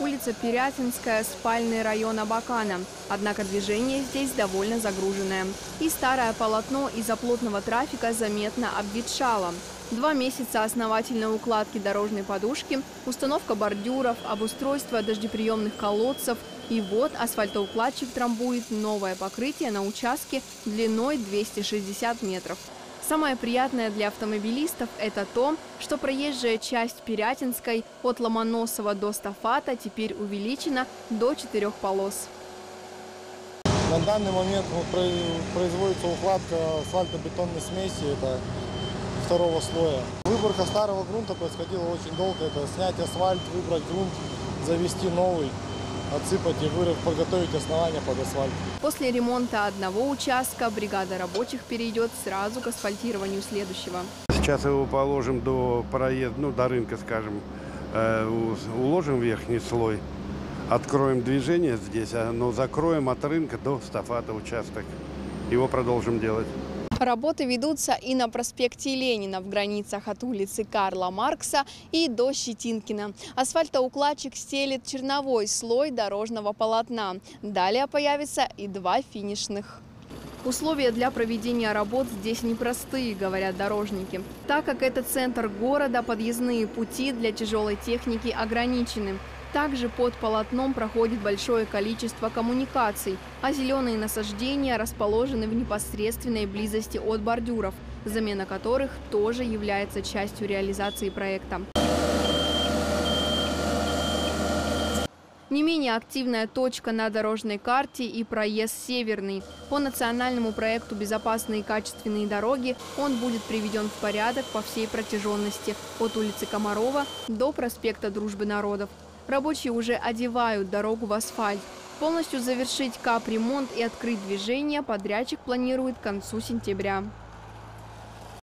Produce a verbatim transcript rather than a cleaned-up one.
улица Пирятинская, спальный район Абакана. Однако движение здесь довольно загруженное. И старое полотно из-за плотного трафика заметно обветшало. Два месяца основательной укладки дорожной подушки, установка бордюров, обустройство дождеприемных колодцев. И вот асфальтоукладчик трамбует новое покрытие на участке длиной двести шестьдесят метров. Самое приятное для автомобилистов – это то, что проезжая часть Пирятинской от Ломоносова до Стафата теперь увеличена до четырех полос. На данный момент производится укладка асфальтобетонной смеси, это второго слоя. Выборка старого грунта происходила очень долго. Это снять асфальт, выбрать грунт, завести новый, отсыпать и вырыв, подготовить основания под асфальт. После ремонта одного участка бригада рабочих перейдет сразу к асфальтированию следующего. Сейчас его положим до проезда, ну до рынка, скажем, э, уложим верхний слой, откроем движение здесь, но закроем от рынка до Стафата участок. Его продолжим делать. Работы ведутся и на проспекте Ленина в границах от улицы Карла Маркса и до Щетинкина. Асфальтоукладчик стелит черновой слой дорожного полотна. Далее появится и два финишных. Условия для проведения работ здесь непростые, говорят дорожники. Так как это центр города, подъездные пути для тяжелой техники ограничены. Также под полотном проходит большое количество коммуникаций, а зеленые насаждения расположены в непосредственной близости от бордюров, замена которых тоже является частью реализации проекта. Не менее активная точка на дорожной карте и проезд Северный. По национальному проекту «Безопасные и качественные дороги» он будет приведен в порядок по всей протяженности от улицы Комарова до проспекта Дружбы народов. Рабочие уже одевают дорогу в асфальт. Полностью завершить капремонт и открыть движение подрядчик планирует к концу сентября.